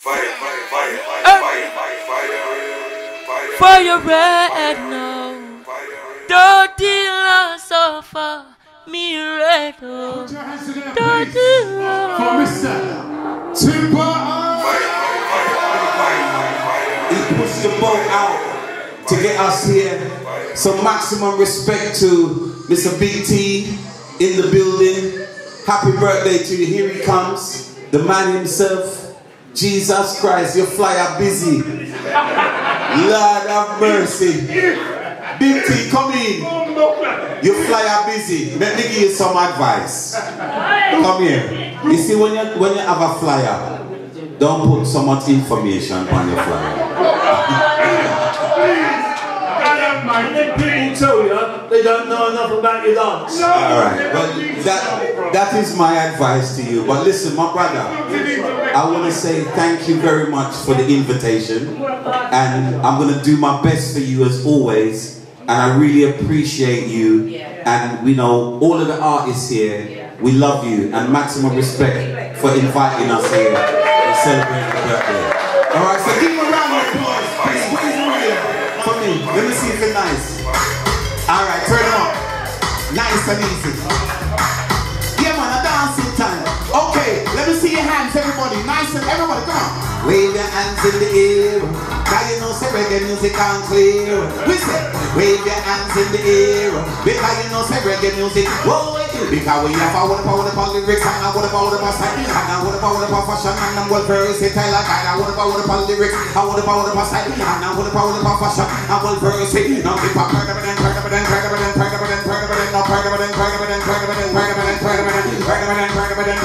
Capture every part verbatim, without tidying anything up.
Fire, fire, fire, fire, fire, fire, fire, red now. Dirty love so far, me red. Dirty love. For Mister Timber. He pushed the boat out to get us here. So maximum respect to Mister B T in the building. Happy birthday to you. Here he comes. The man himself. Jesus Christ, your flyer busy. Lord have mercy. Big T, come in. Your flyer busy. Let me give you some advice. Come here. You see, when you when you have a flyer, don't put so much information on your flyer. People tell you they don't know enough about your dance. Alright, well that, that is my advice to you. But listen, my brother, I want to say thank you very much for the invitation. And I'm going to do my best for you as always. And I really appreciate you. And we know all of the artists here, we love you. And maximum respect for inviting us here and celebrating the birthday. Alright, so give me a round of applause. Please, please, for me. Let me see if it's nice. Alright, turn them up. Nice and easy. Yeah man, a dancing time. Okay, let me see your hands everybody. Nice and everybody, come on. Wave your hands in the air. Now you know say reggae music can clear. Listen, wave your hands in the air. Because you know say reggae music. Whoa, because we have a wonderful, wonderful lyrics and a wonderful, wonderful style. And a wonderful, wonderful fashion and I'm well versatile. Like I wonderful, wonderful lyrics, a wonderful, wonderful style. And a wonderful, wonderful fashion, I'm well versatile. Now keep up, perk up and perk up and perk up and perk up and perk up and now perk up and perk up and perk up and perk up and perk up and perk up and perk up and perk up and perk up and perk up and perk up and perk up and perk up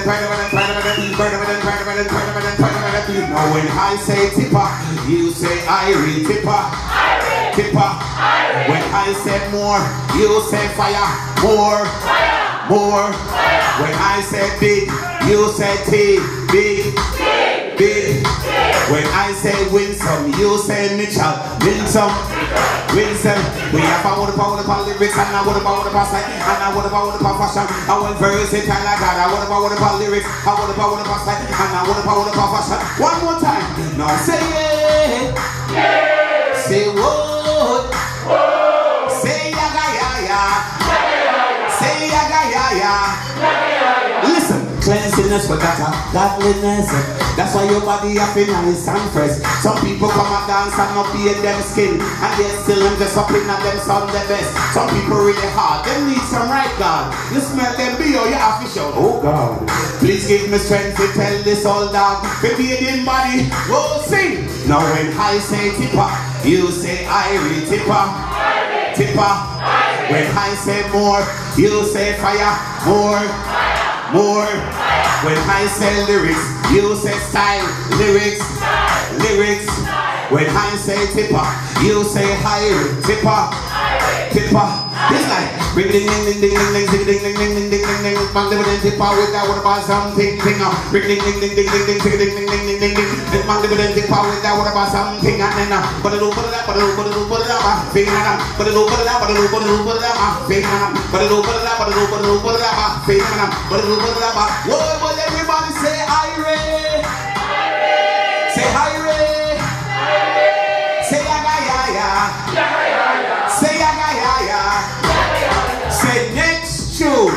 and perk up and now when I say tipper, you say Irie tipper. Tipper. When I say more, you say fire. More. More. When I say big, you say T. Big. Big. When I say winsome, you say Mitchell. Winsome. Winsome. We have a wonderful, wonderful lyrics and a wonderful, wonderful style and a wonderful, wonderful fashion. I want versatile like that. I wonderful, wonderful lyrics, a wonderful, wonderful style and a wonderful, wonderful fashion. One more time. Now say yeah. Yeah. Say what? Whoa. Say yaga ya ya. Say yaga ya ya. Listen, cleanliness for that, godliness. That's why your body up in nice and fresh. Some people come and dance and not be in them skin, and they still them just up in and them sound the best. Some people really hard, they need some right God. You smell them be or you have to shout, oh God. Please give me strength to tell this all dog. Baby in body, go sing. Now when I say tipper, you say Irie tipper. Tipper. When I say more, you say fire. More. More. When I say lyrics, you say style. Lyrics. Lyrics. When I say tipper, you say higher. Tipper. Tipper. It's like ring ding ding ding ding ding ding ding ding ding ding ding ding ding. Man living in tipper with that what about something thing. Ring ding ding ding ding ding ding ding ding ding ding ding ding. Man living in tipper with that what about something and then but it over that but it over it over that thing and but it over that but it over it over that thing and but it over that but it over it over that thing and but it over that. Whoa, but everybody say Irie. Say Irie. Say yaga ya ya. Say yaga ya ya. Say next tune.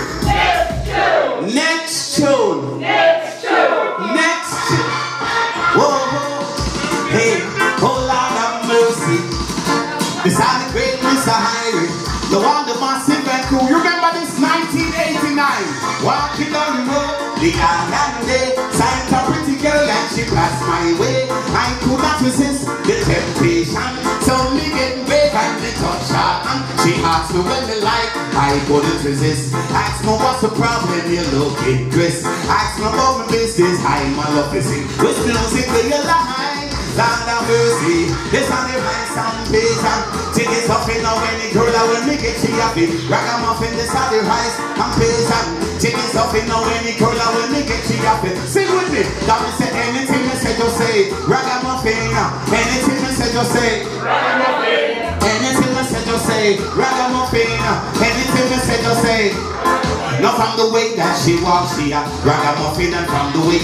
Next tune. Next tune. Next tune. Whoa, whoa. Hey, oh Lord have mercy. Beside the great Mister Irie, the one, the massive and cool. You remember this nineteen eighty-nine? Walking down the road, the other day, signed a pretty girl and she passed my way. I could not resist the temptation, so me getting big and the touch her. And she asked me when me like, I couldn't resist. Asked me what's the problem, you looking twist. Asked me about my business, I'm a love to sing. Which music do you like? Land of mercy, this on the right sound page and tickets up in now when the girl I will make it she happy. Ragamuffin, this on the right and page and tickets up in now when the girl I will make it she happy. Sing with me, that me say anything me say just say Ragamuffin, anything me say just say Ragamuffin, anything me say just say Ragamuffin, anything me say just say. Now from the way that she walks, she a ragamuffin, and from the way that she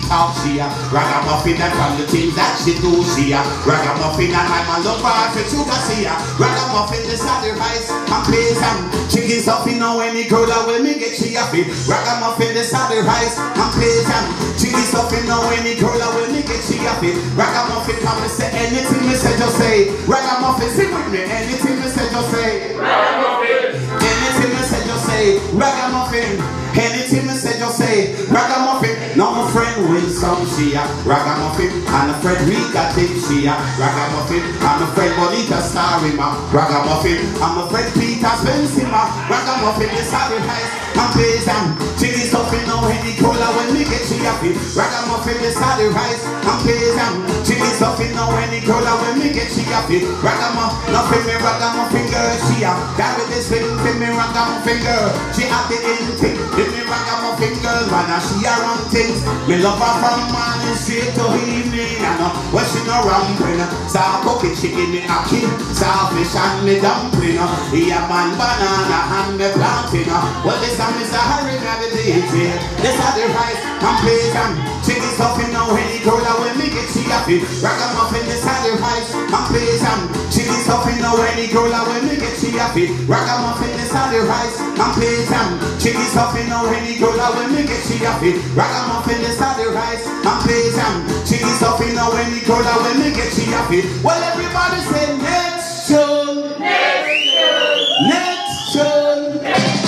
talk, she a ragamuffin and from the things that she do, she a ragamuffin and I'm a lover for sugar, she a ragamuffin, the salad rice and peas and chicken stuff, you know any girl that will me get she a fit. Ragamuffin, the salad rice and peas and chicken stuff, you know any girl that will me get she a fit. Ragamuffin, come and say anything me say, just say. Ragamuffin, sing with me, anything me say, just say. Ragamuffin. Anything me say, just say. Ragamuffin. Anything me say, just say. Ragamuffin. Now my friend Wilson, she a ragamuffin, and a friend Rika think she a ragamuffin, and a friend Bonita Starry ma ragamuffin, and my friend Peter Spencer ma ragamuffin. This are the highest and pays and chili stuff in now any cola when me get she a fit. Ragamuffin, this are the highest and pays and chili stuff in now any cola when me get she a fit. Ragamuffin, nothing me ragamuffin girl, she a carry this thing for me ragamuffin girl. She at the end thing, give me ragamuffin girl, man, and she a run thing. Me love her from morning straight to evening, and uh, when she no ramping, soft cookie chicken me a king, soft fish and me dumpling, uh, yeah man banana and me planting. Uh, well this time is a hurry navigating. This are the rice and peas and chicken stuff in now any girl when me get she happy. Ragamuffin, this are the rice and peas and chicken stuff in now any girl when me get she happy. Ragamuffin, this are the rice and peas and chicken stuff in now any girl when me get she happy. Ragamuffin, this are the rice and peas and chicken stuff in now any girl when me get she happy. Well everybody say next show, next show, next show.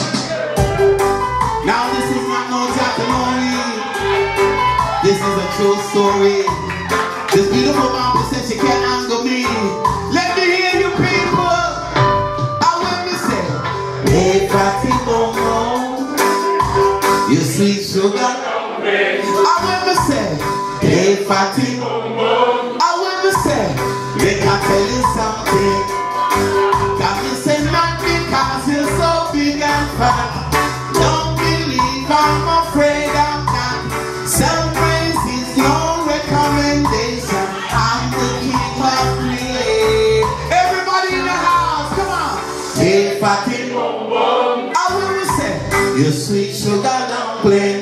Now this is not no Jackalori. This is a true story. This beautiful mom said she can't handle me. Let me hear you people. I will me say, hey fatty bongo, you sweet sugar. I will me say, hey fatty bongo. I will me say, they can tell you something. Can you say not because you're so big and fat? I'm afraid I'm not. Some praise is no recommendation. I'm the king of create. Everybody in the house, come on. Hey, fatty bum bum. I will say, you sweet sugar dumpling.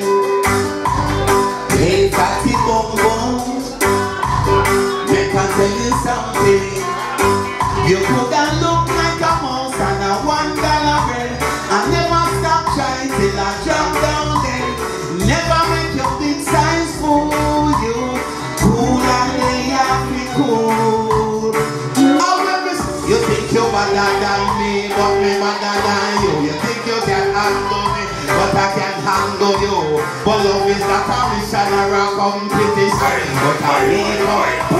Hey, fatty bum bum. They can tell you something. You could have looked like a mouse and a one dollar bread. I never stop trying till I drop down. Never make your big size fool you. Cool and they have me cool. You think you're better than me, but me better than you. You think you can handle me, but I can't handle you. But love is not a mission or a competition, but I need more.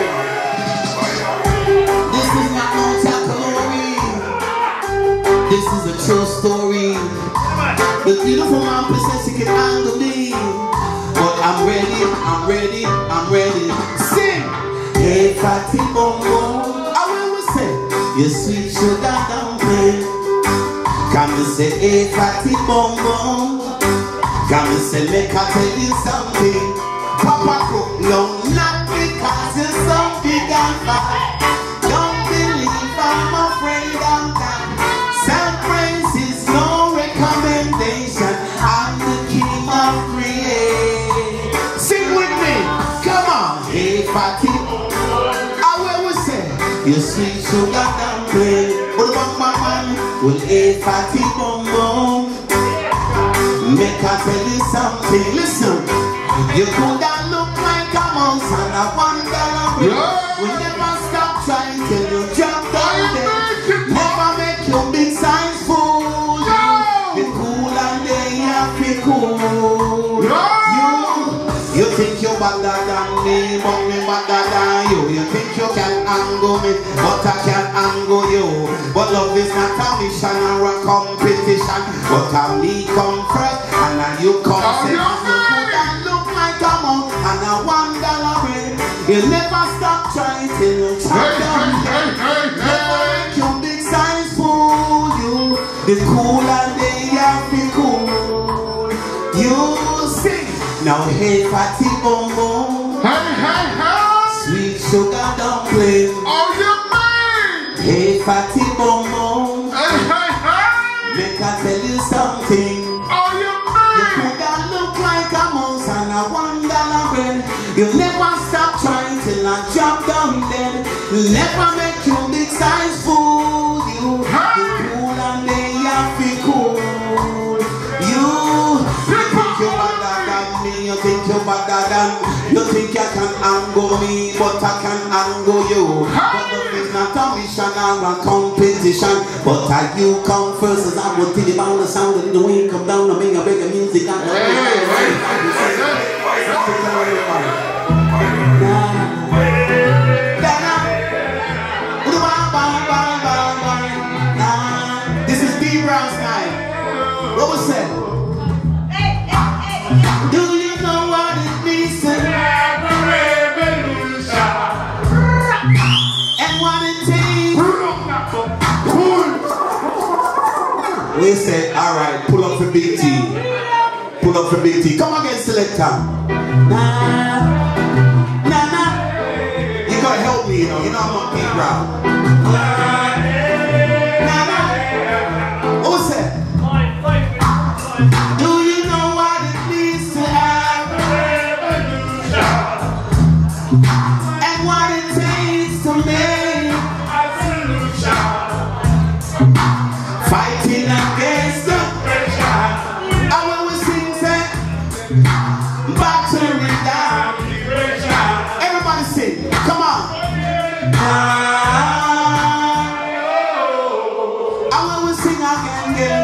This is not no Jackalori. This is a true story. The beautiful mom says she can handle me, but I'm ready, I'm ready, I'm ready. Sing! Hey fatty bongo, I will say, you sweet sugar dumpling. Come and say, hey fatty bongo. Come and say, make I tell you something. Papa cook, no, not because you're so big and fat. Don't believe I'm afraid I'm not. Some praise is no recommendation. I'm the king of create. Sing with me, come on. Hey fatty, I will say, you sweet sugar dumpling. What about my man? Well, hey fatty bum bum. Make I tell you something. Listen, you could have looked like a mouse and a one dollar bill. We never stop trying till you jump down there. Never make your big size fool. Be cool and they have be cool. You, you think you're better than me, but me better than you. You think you can angle me, but I can't angle you. But love is not a mission or a competition, but a me come first and then you come second. You could have look like a monk and a one dollar bill. You never stop trying till you chop down there. Never make your big size fool you. The cool and they have be cool. You sing now, hey fatty bum bum. Hey, hey, hey. Sweet sugar dumpling. Oh, you man. Hey fatty bum bum. Hey, hey, hey. Make I tell you something. Oh, you You man. could have look like a mouse and a one dollar You never stop trying till I drop down dead. Never make you big size fool. You, you cool and they have to cool. You, you think you're better than me. You think you're better than. You think you can angle me, but I can angle you. But the thing's not a mission or a competition. But I you come first as I would think about the sound of the wind come down and make a bigger music. I This is D Brown's night. What was that? Do you know what it means to have a revolution? And what it takes? We said, all right, pull up for Big T. Pull up for Big T. Come again, selector. Nah, nah, nah. You gotta help me, you know. You know I'm not Big Brown. Nah, nah. What's that? Do you know what it means to have a revolution? And what it takes to make a solution? Fighting against the pressure. And when we sing that, battery down. Everybody sing, come on. Nah. And when we sing again, again,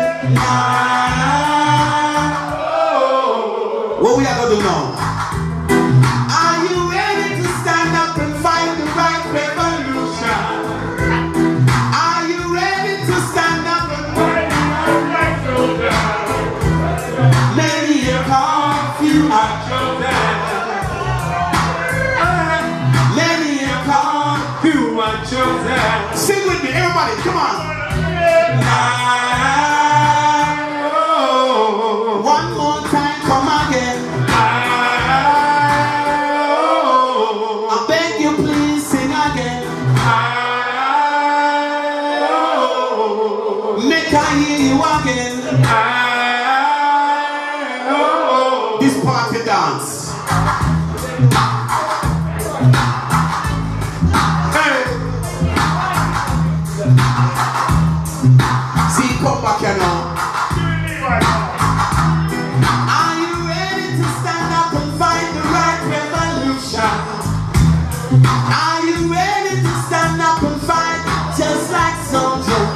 nah. What we are gonna do now? Are you ready to stand up and fight the right revolution? Are you ready to stand up and fight the right revolution? Many a call you are chosen. Many a call you are chosen. Sing with me, everybody, come on. One more time, come again. I beg you, please sing again. Make I hear you again. This party dance. Hey. See, come back here now. Are you ready to stand up and fight the right revolution? Are you ready to stand up and fight just like soldiers?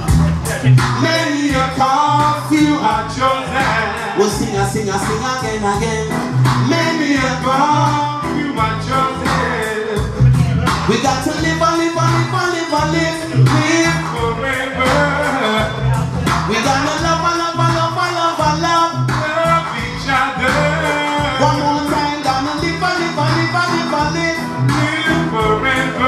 Many a call you are chosen. We'll sing, a sing, a sing again, again. Many a call you are chosen. We got to live, a live, a live, a live, a live, live forever. We gotta love, a love, a love, a love, a love, love each other. One more time, gonna live, a live, a live, a live, a live, live forever.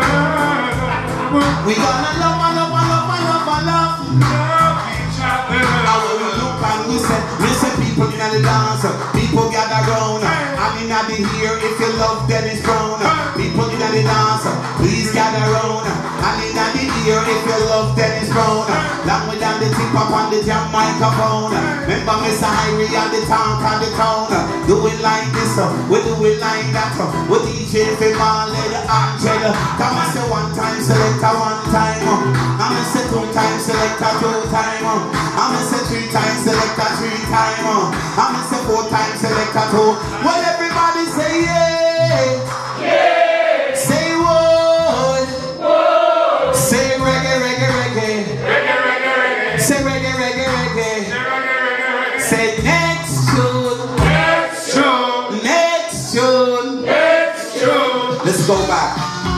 We gonna love, a love, a love, a love, a love, love each other. And when we look and we say, listen, people in the dance, people gather round. I'm in the here, if you love Dennis Brown. People in the dance, please gather round. I'm in the here, if you love Dennis Brown. Long way down the tip up on the jam microphone. Remember Mister Irie and the tank and the town. Do it like this, we do it like that. We D J for Marley, the Angel. Come and say one time, select a one time. I'm going to say two times, select a two time. I'm going to say three times, select a three time. I'm going to say four times, select a two. Well, everybody say yeah. Yeah. Say what? What? Say reggae, reggae, reggae. Reggae, reggae, reggae. Say reggae, reggae, reggae. Say reggae, reggae, reggae. Say next tune. Next tune. Next tune. Next tune. Let's go back.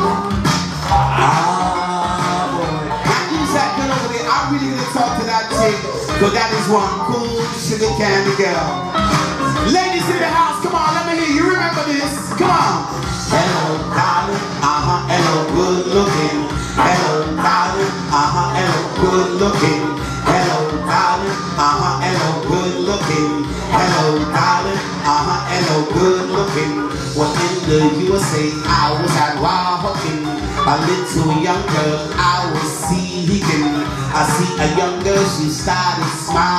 Ah, boy. That is that girl over there. I really gonna talk to that chick. Cause that is one cool sugar candy girl. Ladies in the house, come on, let me hear you. Remember this? Come on. Hello, darling. Uh-huh, hello, good looking. Hello, darling. Uh-huh, hello, good looking. Hello, darling. Uh-huh, hello, good looking. Hello, darling. Uh-huh, hello, good looking. Well, in the U S A, I was at Wahooking. A little young girl, I was seeking. I see a young girl, she started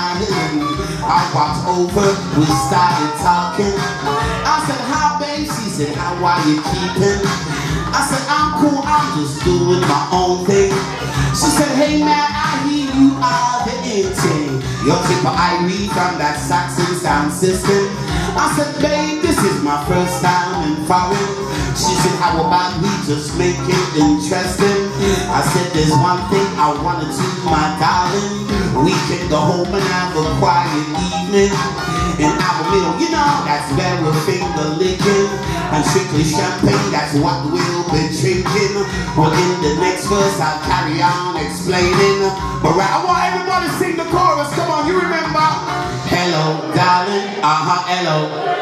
smiling. I walked over, we started talking. I said, hi babe, she said, said, how are you keeping? I said, I'm cool, I'm just doing my own thing. She said, hey man, I hear you are the in-thing. Your tipper I read from that Saxon sound system. I said, babe, this is my first time in foreign. She said, how about we just make it interesting? I said, there's one thing I wanna do, my darling. We can go home and have a quiet evening in our mill, you know, that's where we're finger licking. And strictly champagne, that's what we'll be drinking. Well, in the next verse, I'll carry on explaining. But right, I want everybody to sing the chorus, come on, you remember? Hello, darling, uh-huh, hello.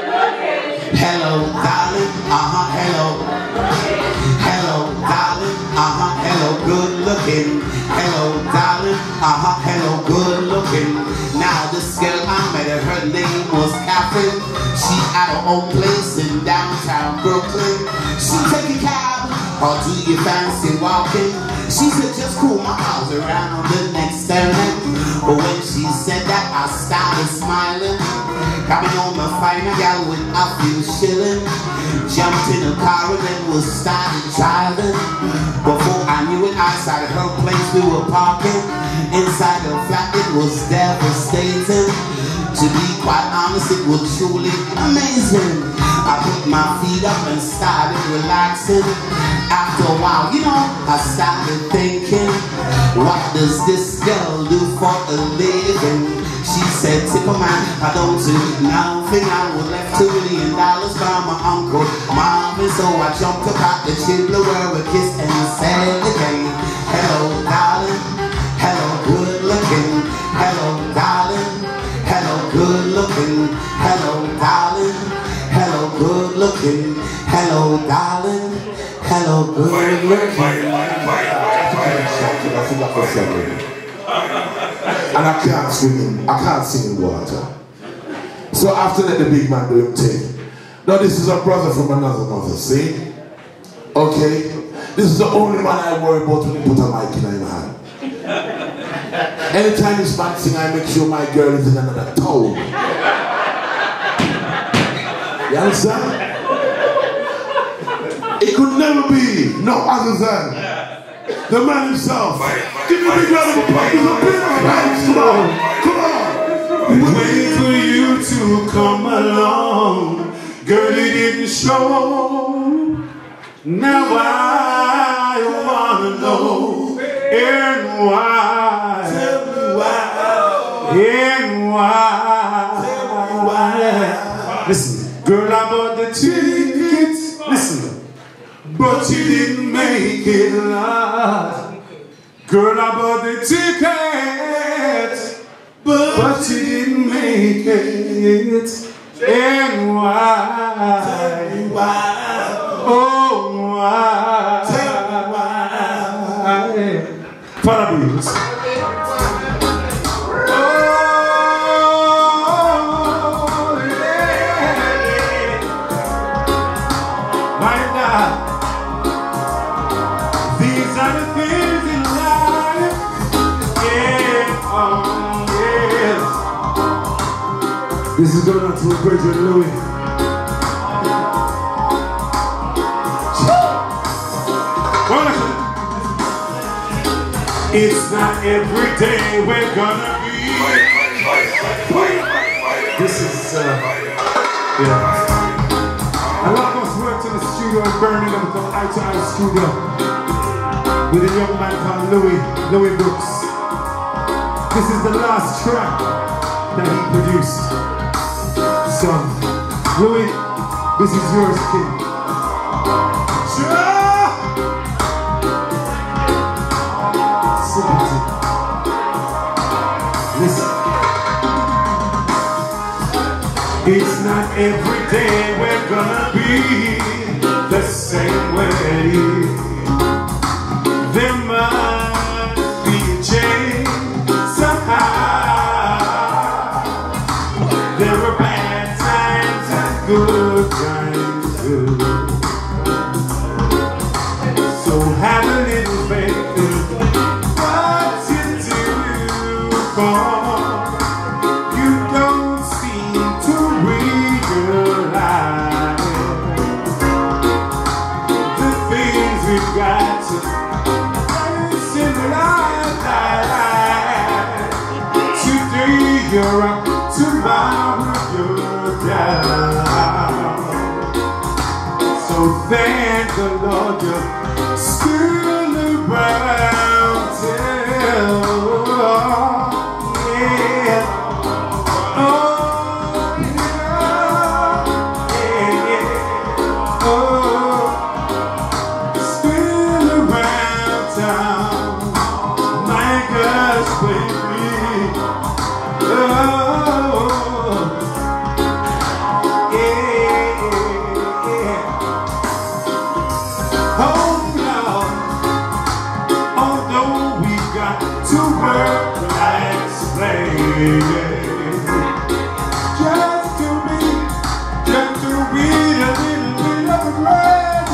Hello, darling, uh-huh, hello. Hello, darling, uh-huh, hello, good looking. Hello, darling, uh-huh, hello, good looking. Now this girl I met her, her name was Catherine. She had her own place in downtown Brooklyn. She take a cab, or do you fancy walking? She said, just cool my house around the next turning. But when she said that, I started smiling. Coming home and find a gal with a few shilling. Jumped in a car and then we started driving. Before I knew it, outside her place we were parking. Inside her flat it was devastating. To be quite honest, it was truly amazing. I put my feet up and started relaxing. After a while, you know, I started thinking, what does this girl do for a living? She said, Tipper man, I don't do nothing. I was left two million dollars by my uncle Marvin. So I jumped up out the chimney where we kissed and said again, hello darling, hello good looking. Hello darling, hello good looking. Hello darling, hello good looking. Hello darling, hello good looking. And I can't swim in, I can't sing in water. So after that, the big man do him thing. Now this is a brother from another mother, see? Okay? This is the only man I worry about when he put a mic in my hand. Anytime this man sing, I make sure my girl is in another tone. You understand? It could never be no other than the man himself. Give me a big round of applause. He's a big man. Come on. Come on. Waiting for you to come along. Girl, you didn't show. Now I wanna know. And why? Tell me why. And why? Tell me why. Listen, girl, I bought the tickets. Listen. But you didn't make it, Lord. Girl, I bought the ticket, but, but you didn't make it. And why? Tell me why. Oh, why? Tell me why. Father Beals. This is going out to a Bridget Louis. It's not every day we're gonna be. This is, uh, yeah. A lot of us worked in the studio in Birmingham called Eye to Eye Studio with a young man called Louis, Louis Brooks. This is the last track that he produced. So, Louis, this is yours, kid. Sure. Sympathy. Listen. It's not every day we're gonna be the same way. There must be a change somehow. There are bad times and good times too. So have a little faith in what you do, for you don't seem to realize mountain, rising light. Today you're up, tomorrow you're down. So thank the Lord you're still around. Yeah. Oh, yeah. Yeah. Oh, still around town. My gosh, baby. Oh, yeah, yeah. Oh, no. Although we got to work like slaves, just to be, just to be a little bit of a bread,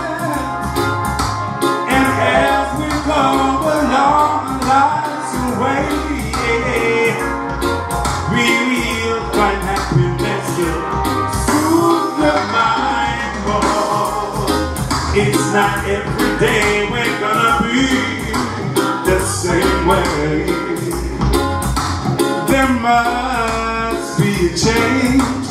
yeah. And as we go along life's way, yeah, we will find happiness through the mind more. It's not every day we're gonna be the same way. There must be a change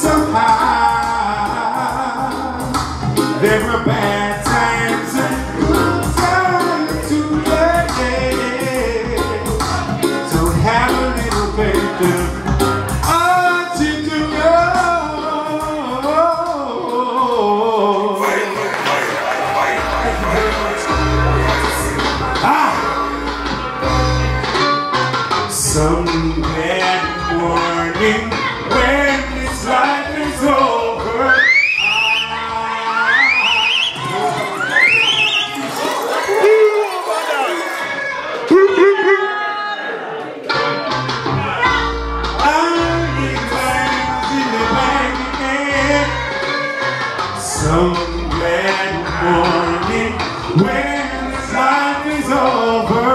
somehow. There are bad times and good times too, yeah. So have a little faith in what you do. Ah! Some bad warning when this life is over. Some bad warning when this life is over.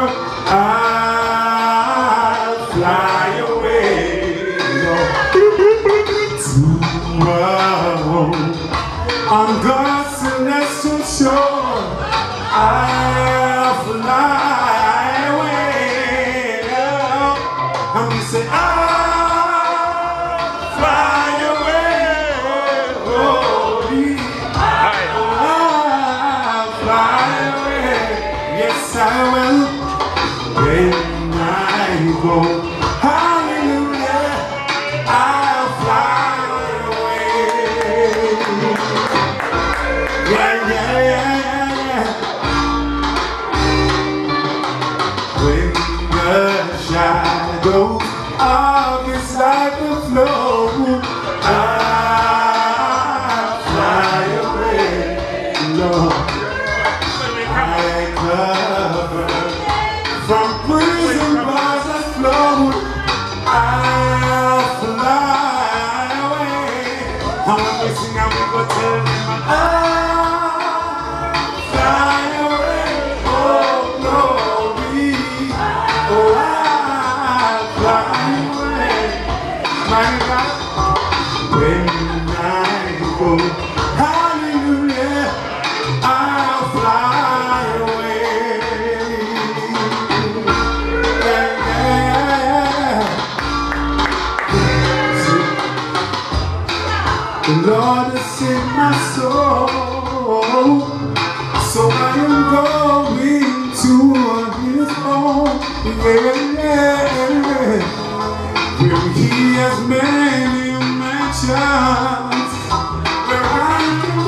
I'll fly away tomorrow on God's celestial shore. I'll fly away. And we say, I'll fly away. Oh, I'll fly away. Yes, I will. When I go, hallelujah, I'll fly away. Yeah, yeah, yeah, yeah. When the shadows of this life will flow, I'll fly away, Lord. I cover from prison bars that flow, I'll fly away. And when we sing and we go tell them, I'll fly away, oh glory, oh I'll fly away. My God, when I go, hallelujah, I'll fly away. The Lord has saved my soul, so I am going to His home, yeah, where He has many mansions, where I can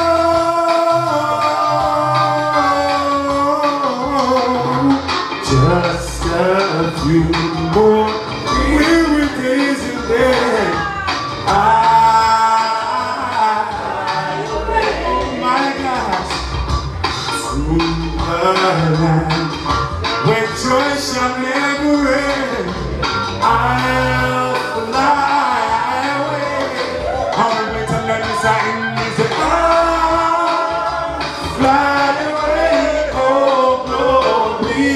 go. Just a few more weary days and then I where joy shall never end, I'll fly away. How am I to learn this? I need to fly away, oh glory.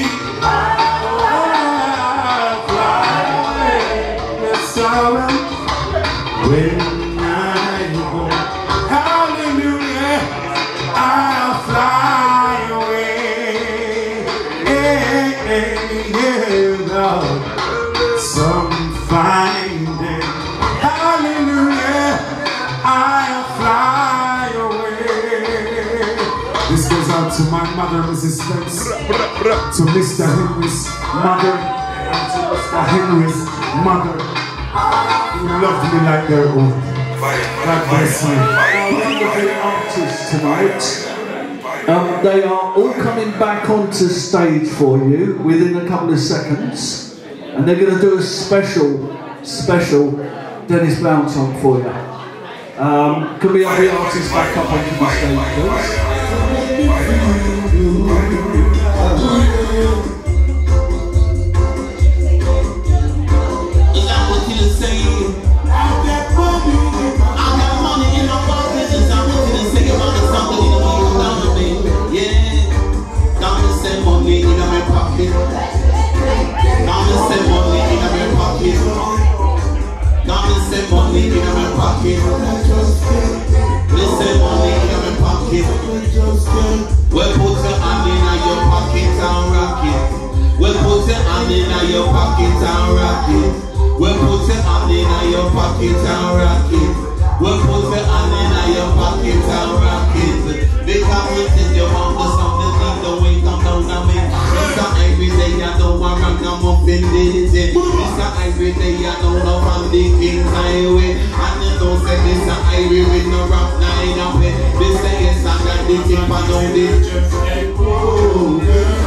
I'll fly away, yes I will. When I go, hallelujah, I'll fly away. out to my mother, Missus Spence, to Mister Henry's mother, and to Mister Henry's mother, who loved me like their own. God bless me. The artists tonight, um, they are all coming back onto stage for you within a couple of seconds, and they're going to do a special, special Dennis Brown song for you. Um, can we have the artists back up onto the stage, please? Well, put your hand in your pocket and rock it. Well, put your hand in your pocket and rock it. Well, put your hand in your pocket and rock it. Well, put your hand in your pocket and rock it. Because we think you want to something, think the way come down on me. Mister Every day I don't want to come up in this. Mister Every day I don't know from the King's Highway. And you don't say Mister Irie with no rock nine up it. This say yes, I got the tip, I know this. Oh, girl.